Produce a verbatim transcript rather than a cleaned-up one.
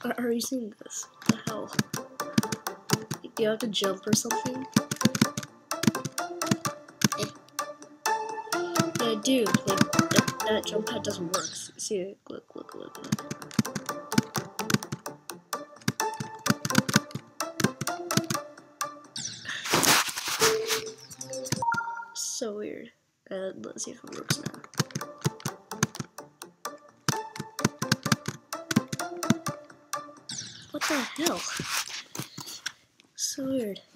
Are, are you seeing this? What the hell? You have to jump or something? Eh. Yeah, dude, like, that, that jump pad doesn't work. See, look, look, look, look. So weird. And let's see if it works now. What the hell? So weird.